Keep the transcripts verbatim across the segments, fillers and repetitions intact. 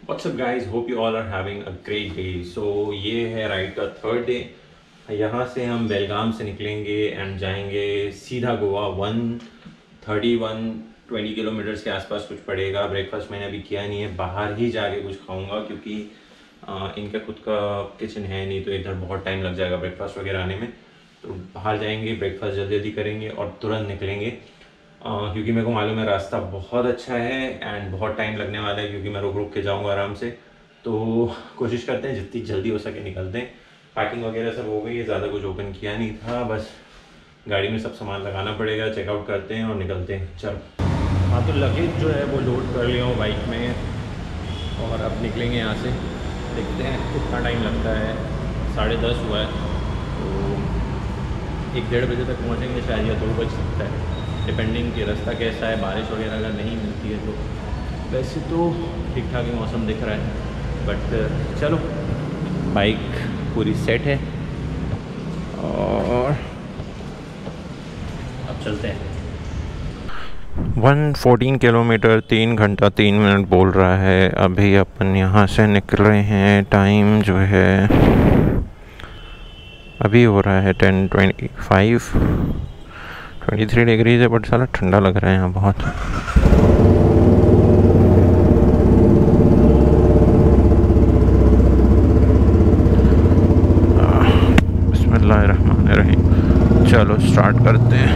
What's up guys, hope you all are having a great day. So ये है ride का third day. यहाँ से हम बेलगाम से निकलेंगे एंड जाएंगे सीधा Goa. One thirty one twenty kilometres के आसपास कुछ पड़ेगा। ब्रेकफास्ट मैंने अभी किया नहीं है, बाहर ही जाके कुछ खाऊंगा क्योंकि आ, इनका खुद का किचन है नहीं, तो इधर बहुत टाइम लग जाएगा ब्रेकफास्ट वगैरह आने में। तो बाहर जाएंगे, ब्रेकफास्ट जल्दी जल्दी करेंगे और तुरंत निकलेंगे Uh, क्योंकि मेरे को मालूम है रास्ता बहुत अच्छा है एंड बहुत टाइम लगने वाला है क्योंकि मैं रुक रुक के जाऊंगा आराम से। तो कोशिश करते हैं जितनी जल्दी हो सके निकलते हैं। पैकिंग वगैरह सब हो गई है, ज़्यादा कुछ ओपन किया नहीं था, बस गाड़ी में सब सामान लगाना पड़ेगा। चेकआउट करते हैं और निकलते हैं। चलो, हाँ तो लगेज जो है वो लोड कर लिया हूँ बाइक में और अब निकलेंगे यहाँ से। देखते हैं कितना टाइम लगता है। साढ़े दस हुआ है तो एक डेढ़ बजे तक पहुँचेंगे शायद, या दो बज सकता है डिपेंडिंग कि रास्ता कैसा है। बारिश वगैरह अगर नहीं मिलती है तो वैसे तो ठीक ठाक ही मौसम दिख रहा है, बट चलो बाइक पूरी सेट है और अब चलते हैं। वन फोर्टीन किलोमीटर तीन घंटा तीन मिनट बोल रहा है। अभी अपन यहाँ से निकल रहे हैं। टाइम जो है अभी हो रहा है ten twenty five twenty three degrees है, बट साला ठंडा लग रहा है यहाँ बहुत। बिस्मिल्लाहिर्रहमानिर्रहीम। चलो स्टार्ट करते हैं।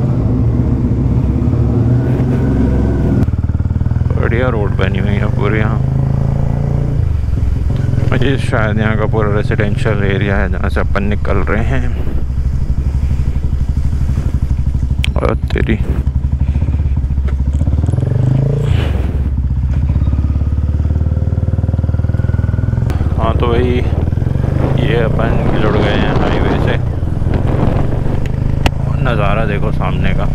बढ़िया रोड बनी हुई है पूरी यहाँ। मुझे शायद यहाँ का पूरा रेसिडेंशियल एरिया है जहाँ से अपन निकल रहे हैं। और तेरी हाँ तो भाई ये अपन जुड़ गए हैं हाईवे से। नज़ारा देखो सामने का।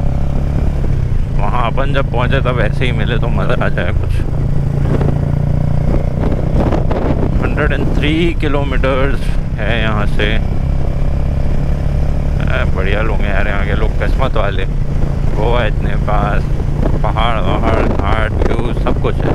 वहाँ अपन जब पहुँचे तब ऐसे ही मिले तो मज़ा आ जाए कुछ। हंड्रेड एंड थ्री किलोमीटर्स है यहाँ से। बढ़िया लोग हैं यार यहाँ के लोग, किस्मत वाले। गोवा इतने पास, पहाड़ वहाड़ घाट व्यू सब कुछ है।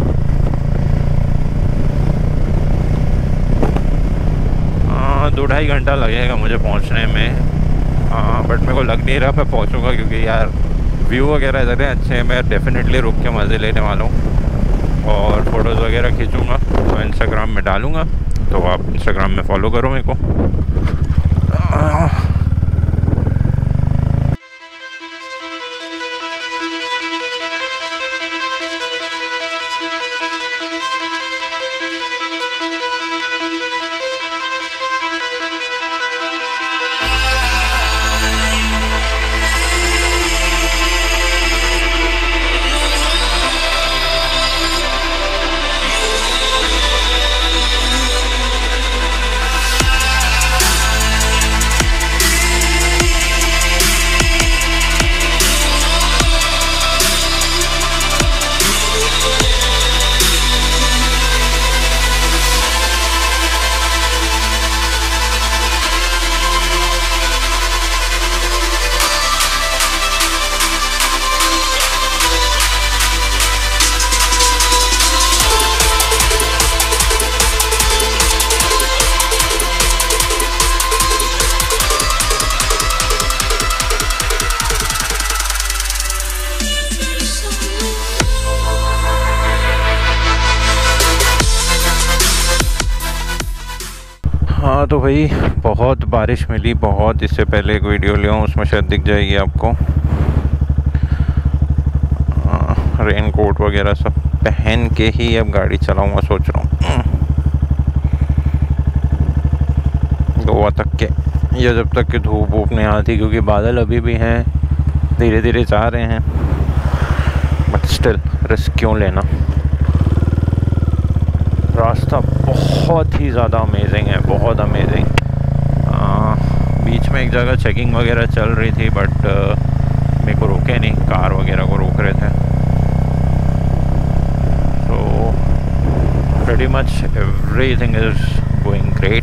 हाँ दो ढाई घंटा लगेगा मुझे पहुँचने में। हाँ बट मेरे को लग नहीं रहा मैं पहुँचूँगा क्योंकि यार व्यू वगैरह इतने अच्छे हैं। मैं डेफिनेटली रुक के मज़े लेने वाला हूँ और फ़ोटोज़ वगैरह खींचूँगा तो इंस्टाग्राम में डालूँगा। तो आप इंस्टाग्राम में फॉलो करो मेरे को। हाँ तो भाई बहुत बारिश मिली, बहुत। इससे पहले एक वीडियो लिया हूँ उसमें शायद दिख जाएगी आपको। रेन कोट वगैरह सब पहन के ही अब गाड़ी चलाऊँगा सोच रहा हूँ गोवा तक के, या जब तक कि धूप वूप नहीं आती, क्योंकि बादल अभी भी हैं, धीरे धीरे जा रहे हैं, बट स्टिल रिस्क क्यों लेना। रास्ता बहुत ही ज़्यादा अमेजिंग है, बहुत अमेजिंग। बीच में एक जगह चेकिंग वगैरह चल रही थी बट मेरे को रोके नहीं, कार वगैरह को रोक रहे थे। तो pretty much everything is going great.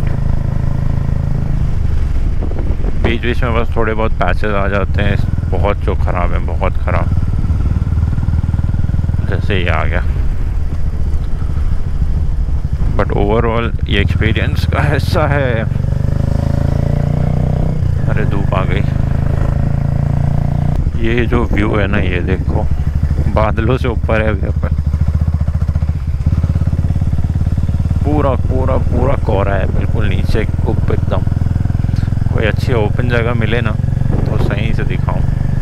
बीच बीच में बस थोड़े बहुत पैचेस आ जाते हैं बहुत जो ख़राब है, बहुत ख़राब। जैसे ये आ गया। बट ओवरऑल ये एक्सपीरियंस का हिस्सा है। अरे धूप आ गई। ये जो व्यू है ना, ये देखो, बादलों से ऊपर है अभी पर, पूरा पूरा पूरा कोहरा है बिल्कुल नीचे खूब एकदम। कोई अच्छी ओपन जगह मिले ना तो सही से दिखाऊं,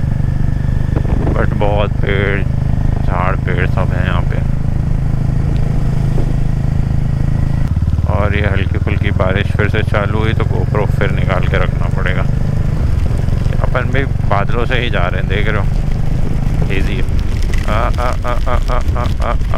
बट बहुत पेड़ झाड़ पेड़ सब हैं यहाँ पे। और ये हल्की फुल्की बारिश फिर से चालू हुई तो गोप्रो फिर निकाल के रखना पड़ेगा। अपन भी बादलों से ही जा रहे हैं, देख रहे हो, हेजी है। आ आ आ आ आ आ आ आ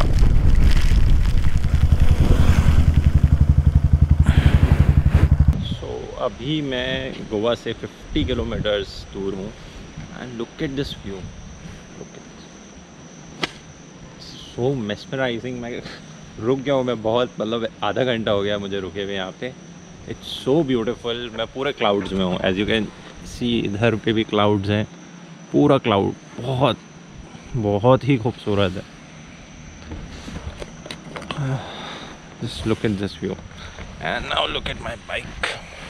सो अभी मैं गोवा से पचास किलोमीटर्स दूर हूँ and look at this view, look at, so mesmerising. मैं रुक गया हूँ, मैं बहुत, मतलब आधा घंटा हो गया मुझे रुके हुए यहाँ पे। It's so beautiful. मैं पूरे क्लाउड्स में हूँ, एज यू कैन सी, इधर पे भी क्लाउड्स हैं, पूरा क्लाउड, बहुत बहुत ही खूबसूरत है। Just look at this view and now look at my bike.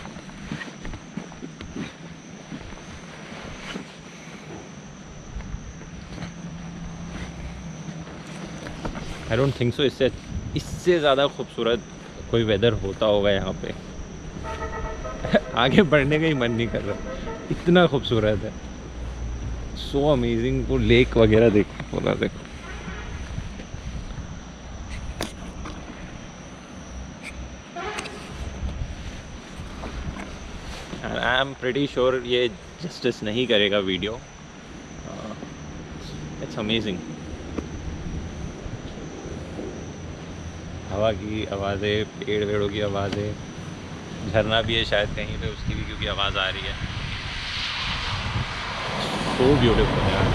I don't think so इससे इससे ज़्यादा खूबसूरत कोई वेदर होता होगा यहाँ पे। आगे बढ़ने का ही मन नहीं कर रहा, इतना खूबसूरत है, सो अमेजिंग। वो लेक वगैरह देखो, पूरा देखो। And I am pretty sure ये जस्टिस नहीं करेगा वीडियो। It's amazing. हवा की आवाज़ें, पेड़ वेड़ों की आवाज़ें, झरना भी है शायद कहीं पे, उसकी भी क्योंकि आवाज़ आ रही है। सो ब्यूटीफुल यार।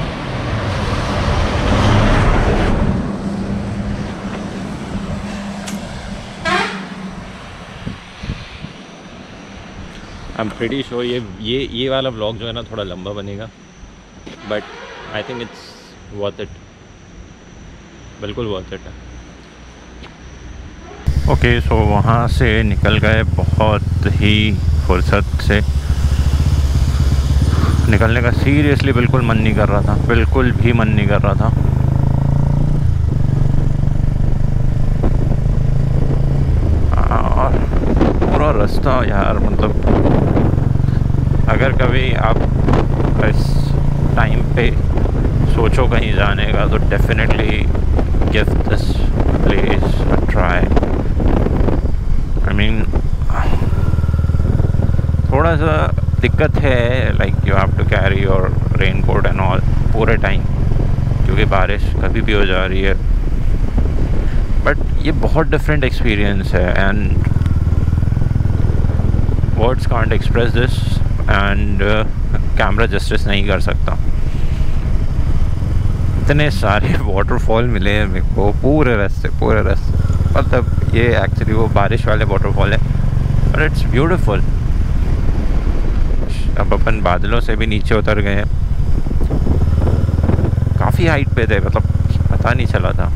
आई एम प्रीटी श्योर ये ये ये वाला व्लॉग जो है ना थोड़ा लंबा बनेगा, but I think it's worth it, बिल्कुल वर्थ इट है। ओके सो वहाँ से निकल गए बहुत ही फुर्सत से। निकलने का सीरियसली बिल्कुल मन नहीं कर रहा था, बिल्कुल भी मन नहीं कर रहा था। और पूरा रास्ता यार, मतलब अगर कभी आप इस टाइम पे सोचो कहीं जाने का तो definitely give this place a try. I mean थोड़ा सा दिक्कत है, like you have to carry your raincoat and all पूरे टाइम, क्योंकि बारिश कभी भी हो जा रही है। बट ये बहुत डिफरेंट एक्सपीरियंस है and words can't express this and camera justice नहीं कर सकता। इतने सारे वाटरफॉल मिले हैं मेरे को पूरे रास्ते पूरे रास्ते मतलब ये एक्चुअली वो बारिश वाले वाटरफॉल है, बट इट्स ब्यूटीफुल। अब अपन बादलों से भी नीचे उतर गए हैं, काफ़ी हाइट पे थे, मतलब पता नहीं चला था।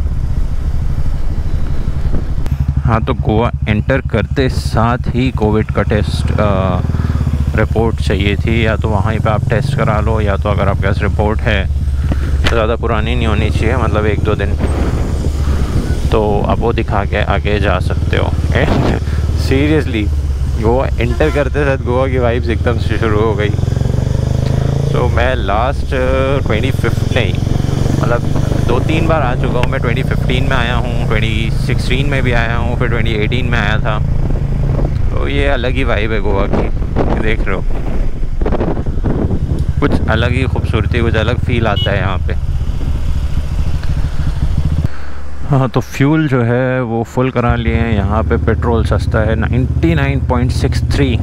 हाँ, तो गोवा एंटर करते साथ ही कोविड का टेस्ट आ, रिपोर्ट चाहिए थी, या तो वहीं पे आप टेस्ट करा लो, या तो अगर आपके पास रिपोर्ट है तो ज़्यादा पुरानी नहीं होनी चाहिए, मतलब एक दो दिन, तो आप वो दिखा के आगे जा सकते हो। सीरियसली गोवा एंटर करते साथ गोवा की वाइब्स एकदम से शुरू हो गई। तो मैं लास्ट ट्वेंटी फिफ्थ नहीं, मतलब दो तीन बार आ चुका हूँ मैं। ट्वेंटी फिफ्टीन में आया हूँ, ट्वेंटी सिक्सटीन में भी आया हूँ, फिर ट्वेंटी एटीन में आया था। तो ये अलग ही वाइब है गोवा की, देख रहे हो, कुछ अलग ही खूबसूरती, कुछ अलग फील आता है यहाँ पे। हाँ, तो फ्यूल जो है वो फुल करा लिए हैं। यहाँ पे पेट्रोल सस्ता है, ninety nine point six three.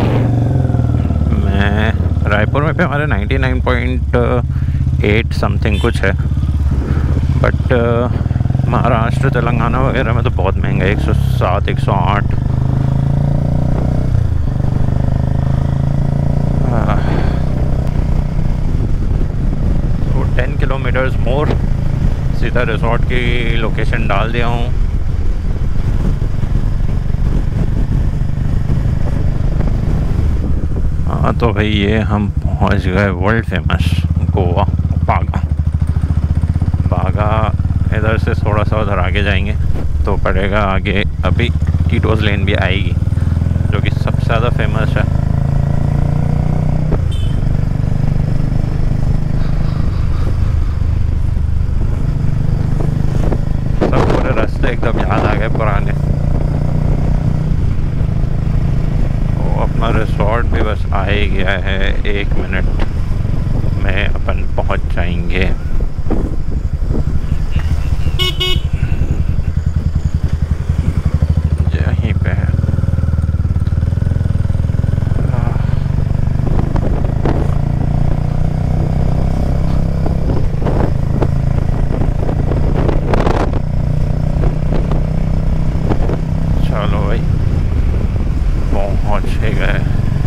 मैं रायपुर में पे हमारे ninety nine point eight something कुछ है, बट महाराष्ट्र तेलंगाना वगैरह में तो बहुत महंगा है, एक सौ सात एक सौ आठ। तो टेन किलोमीटर्स मोर, सीधा रिजॉर्ट की लोकेशन डाल दिया हूँ। हाँ तो भाई ये हम पहुंच गए वर्ल्ड फेमस गोवा बागा। बागा इधर से थोड़ा सा उधर आगे जाएंगे तो पड़ेगा आगे, अभी टीटोस लेन भी आएगी जो कि सबसे ज़्यादा फेमस है। सब पूरे रास्ते एकदम याद आ गए पुराने। तो अपना रिसोर्ट भी बस आ ही गया है, एक मिनट में अपन पहुंच जाएंगे। यहीं पे है। चलो भाई पहुंच ही गए।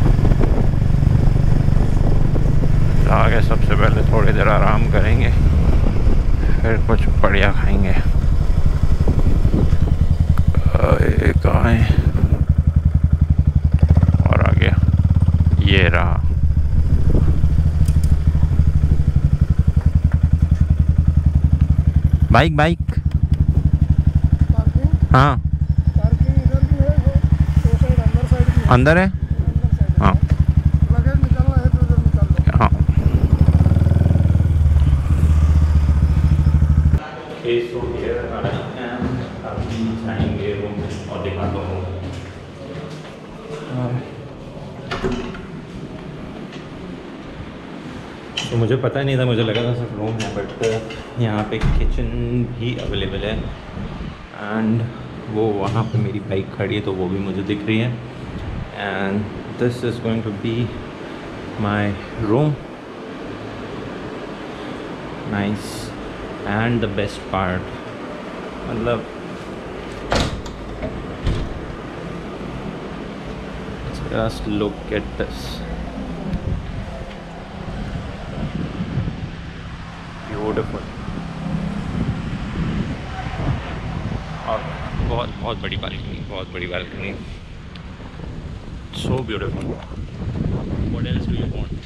आगे सबसे पहले थोड़ी देर आराम करेंगे, फिर कुछ बढ़िया खाएंगे। कहाँ है? और आगे ये रहा। बाइक बाइक हाँ पार्किंग इधर भी है, वो साइड अंदर साइड भी है। अंदर है हाँ लगेज निकालना है तो इधर निकाल लो। हाँ। सो हियर आई एम, अभी जाएंगे रूम और दिखाता हूँ। तो मुझे पता नहीं था, मुझे लगा था सिर्फ रूम है, बट यहाँ पे किचन भी अवेलेबल है। एंड वो वहाँ पे मेरी बाइक खड़ी है तो वो भी मुझे दिख रही है। And this is going to be my room. Nice. And the best part, मतलब just look at this, beautiful. और बहुत बहुत बड़ी बालकनी, बहुत बड़ी balcony, so beautiful. What else do you want?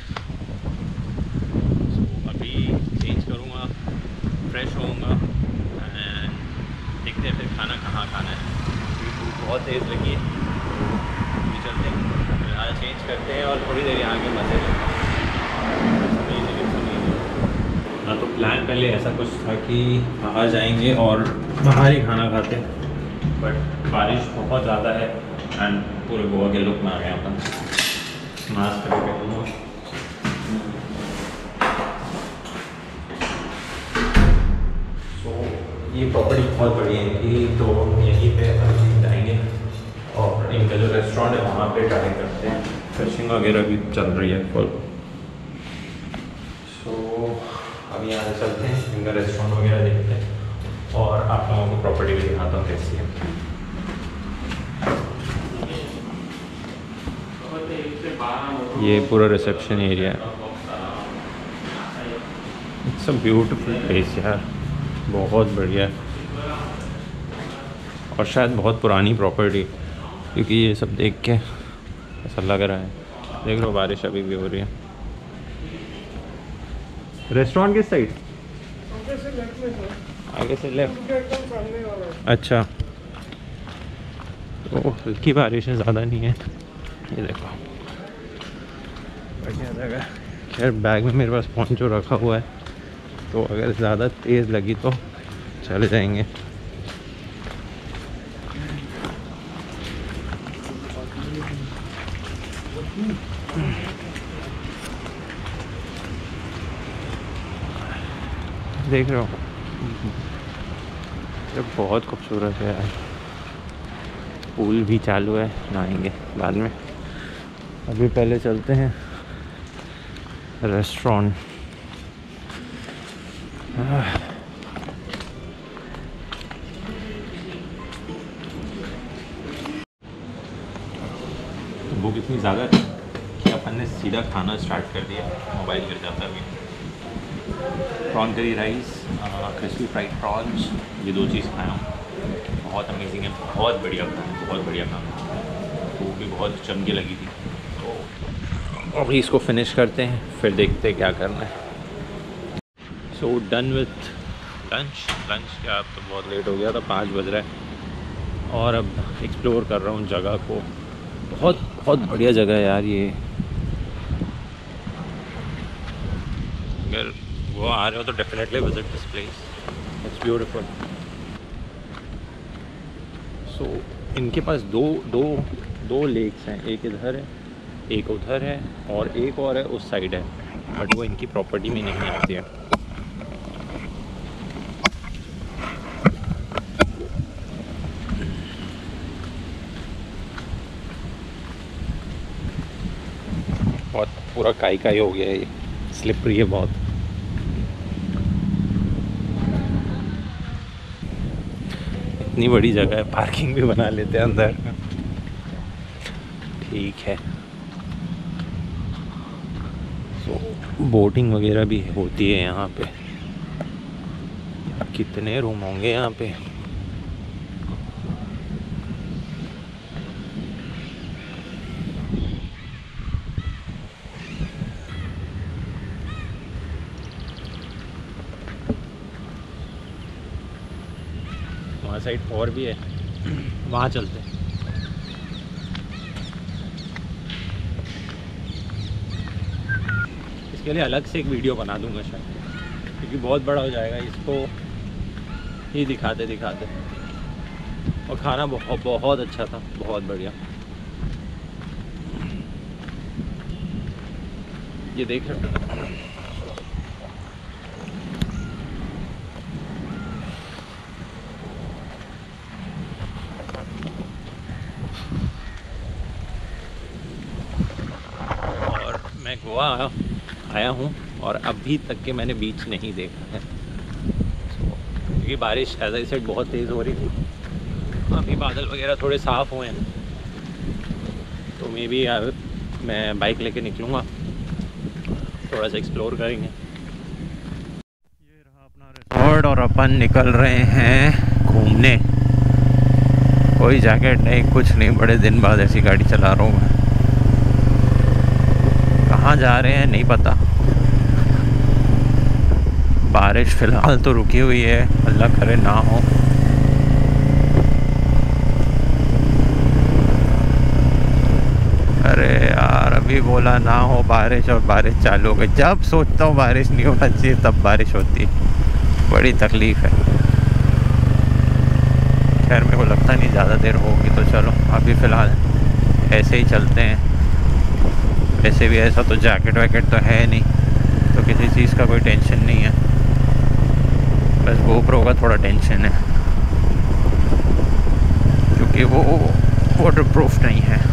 So अभी चेंज करूँगा, फ्रेश होऊंगा एंड देखते हैं फिर खाना कहाँ खाना है। भूख बहुत तेज़ लगी है, अभी चलते हैं, फिलहाल चेंज करते हैं और थोड़ी देर यहाँ के मज़े लेते हैं। हाँ तो प्लान पहले ऐसा कुछ था कि बाहर जाएंगे और बाहर ही खाना खाते, बट बारिश बहुत ज़्यादा है एंड पूरे गोवा के लुक में आ गए अपन। मास्क करके ये प्रॉपर्टी बहुत बड़ी है इनकी, तो यहीं पे हम जाएंगे और इनका जो रेस्टोरेंट है वहाँ पे ट्राई करते हैं। फिशिंग वगैरह भी चल रही है फुल। सो अब यहाँ से चलते हैं, इनका रेस्टोरेंट वगैरह देखते हैं और आप लोगों को प्रॉपर्टी भी दिखाता हूँ कैसी है। ये पूरा रिसेप्शन एरिया है। इट्स अ ब्यूटीफुल प्लेस यार, बहुत बढ़िया है और शायद बहुत पुरानी प्रॉपर्टी, क्योंकि ये सब देख के ऐसा लग रहा है। देख लो बारिश अभी भी हो रही है। रेस्टोरेंट किस साइड? आगे से लेफ्ट में सर, आगे से लेफ्ट। एकदम सामने वाला है। अच्छा, तो हल्की बारिश है, ज़्यादा नहीं है। ये देखो बढ़िया जगह। खैर बैग में मेरे पास पोंचो रखा हुआ है, तो अगर ज़्यादा तेज़ लगी तो चले जाएंगे। देख रहे हो ये बहुत खूबसूरत है यार। पूल भी चालू है, नहाएंगे बाद में। अभी पहले चलते हैं रेस्टोरेंट। भूख इतनी ज़्यादा थी कि अपन ने सीधा खाना स्टार्ट कर दिया, मोबाइल गिर जाता अभी। Prawn curry rice, crispy fried prawns, ये दो चीज़ खाया हूँ, बहुत अमेजिंग है, बहुत बढ़िया खाना है, बहुत बढ़िया खाना। भूख भी बहुत चमकी लगी थी, तो अभी इसको फिनिश करते हैं, फिर देखते हैं क्या करना है। So done with lunch. Lunch क्या, अब तो बहुत लेट हो गया था, पाँच बज रहा है। और अब एक्सप्लोर कर रहा हूँ जगह को। बहुत बहुत बढ़िया जगह है यार ये। अगर वो आ रहे हो तो definitely visit this place, it's beautiful. So इनके पास दो दो दो लेक्स हैं, एक इधर है एक उधर है और एक और है उस साइड है, बट वो इनकी प्रॉपर्टी में नहीं आती है। बहुत पूरा काई काई हो गया है ये, स्लिपरी है बहुत। इतनी बड़ी जगह है, पार्किंग भी बना लेते हैं अंदर। ठीक है। सो बोटिंग वगैरह भी होती है यहाँ पे। कितने रूम होंगे यहाँ पे? वहाँ साइड और भी है, वहाँ चलते हैं। इसके लिए अलग से एक वीडियो बना दूंगा शायद, क्योंकि बहुत बड़ा हो जाएगा, इसको ही दिखाते दिखाते। और खाना बहुत बहुत अच्छा था, बहुत बढ़िया। ये देख रहे हो? और मैं गोवा आया आया हूँ और अभी तक के मैंने बीच नहीं देखा है, क्योंकि बारिश एज आई सेड बहुत तेज़ हो रही थी। अभी बादल वगैरह थोड़े साफ़ हुए हैं, तो मे बी यार मैं बाइक लेके निकलूँगा, थोड़ा सा एक्सप्लोर करेंगे। ये रहा अपना रिसॉर्ट और अपन निकल रहे हैं घूमने। कोई जैकेट नहीं, कुछ नहीं, बड़े दिन बाद ऐसी गाड़ी चला रहा हूँ मैं। कहाँ जा रहे हैं नहीं पता। बारिश फ़िलहाल तो रुकी हुई है, अल्लाह करे ना हो। अरे यार अभी बोला ना हो बारिश और बारिश चालू हो गई। जब सोचता हूँ बारिश नहीं होना चाहिए तब बारिश होती है, बड़ी तकलीफ़ है। खैर मेरे को लगता नहीं ज़्यादा देर होगी, तो चलो अभी फ़िलहाल ऐसे ही चलते हैं। वैसे भी ऐसा तो जैकेट वैकेट तो है नहीं, तो किसी चीज़ का कोई टेंशन नहीं है, बस गोप्रो का थोड़ा टेंशन है, क्योंकि वो वाटर प्रूफ नहीं है।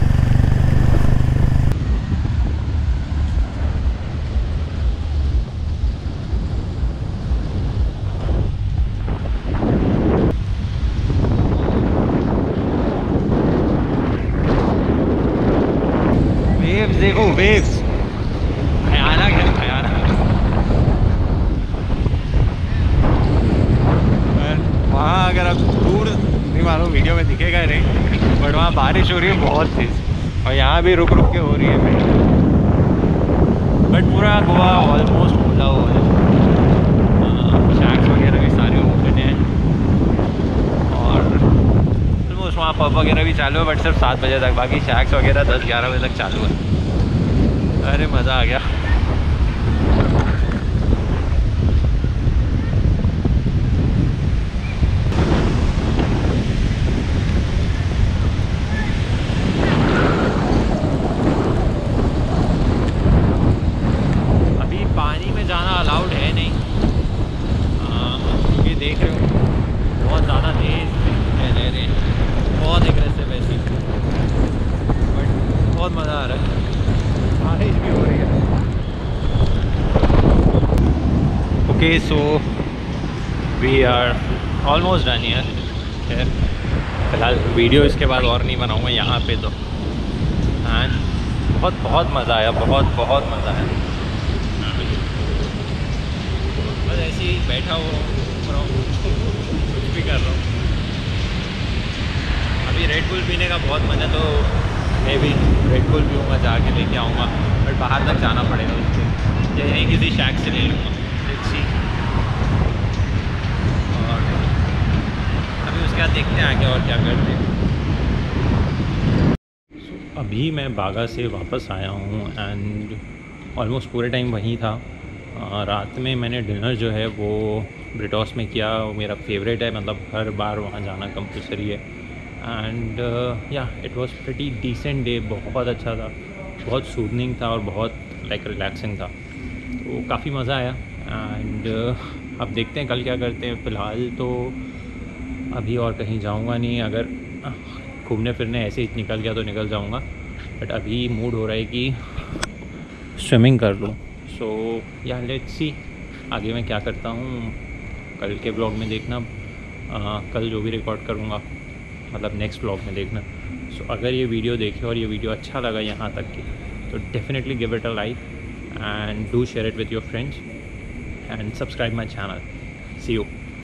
वेव्स देखो, वेव्स भयानक है, भयानक। वहाँ अगर आप दूर नहीं मालूम वीडियो में दिखेगा नहीं, बट वहाँ बारिश हो रही है बहुत तेज़, और यहाँ भी रुक रुक के हो रही है। बट पूरा गोवा ऑलमोस्ट खुला हुआ है, शैक्स वगैरह भी सारे ओपन हैं, और ऑलमोस्ट वहाँ पब वगैरह भी चालू है, बट सिर्फ सात बजे तक। बाकी शैक्स वगैरह दस ग्यारह बजे तक चालू है। अरे मज़ा आ गया। अभी पानी में जाना अलाउड है नहीं, क्योंकि देख रहे हो बहुत ज़्यादा तेज़ है लहरें, बहुत एग्रेसिव ऐसी, बट बहुत मज़ा आ रहा है। बारिश भी हो रही है। Okay so we are almost done here. खैर फिलहाल वीडियो इसके बाद और नहीं बनाऊंगा यहाँ पे तो। एंड बहुत बहुत मज़ा आया, बहुत बहुत मज़ा आया। बस ऐसे ही बैठा हुआ घूम रहा हूँ, कुछ भी कर रहा हूँ। अभी रेड बुल पीने का बहुत मन है, तो मैं भी रेड बुल पीऊँगा, जाके लेके आऊँगा। बट बाहर तक जाना पड़ेगा उसको, या यहीं किसी शैक से ले लूँगा। Let's see. और अभी उसके बाद देखते हैं आगे और क्या करते हैं। so, अभी मैं बागा से वापस आया हूँ एंड ऑलमोस्ट पूरे टाइम वहीं था। आ, रात में मैंने डिनर जो है वो ब्रिटॉस में किया, वो मेरा फेवरेट है, मतलब हर बार वहाँ जाना कंपलसरी है। And yeah it was pretty decent day, बहुत अच्छा था, बहुत सूदनिंग था और बहुत लाइक रिलैक्सिंग था, तो काफ़ी मज़ा आया। एंड uh, अब देखते हैं कल क्या करते हैं। फ़िलहाल तो अभी और कहीं जाऊँगा नहीं, अगर घूमने फिरने ऐसे ही निकल गया तो निकल जाऊँगा, बट अभी मूड हो रहा है कि स्विमिंग कर लूँ। सो या लेट्स सी आगे मैं क्या करता हूँ, कल के ब्लॉग में देखना। आ, कल जो भी रिकॉर्ड करूँगा, मतलब नेक्स्ट ब्लॉग में देखना। सो so, अगर ये वीडियो देखे और ये वीडियो अच्छा लगा यहाँ तक की, तो definitely give it a like and do share it with your friends and subscribe my channel. See you.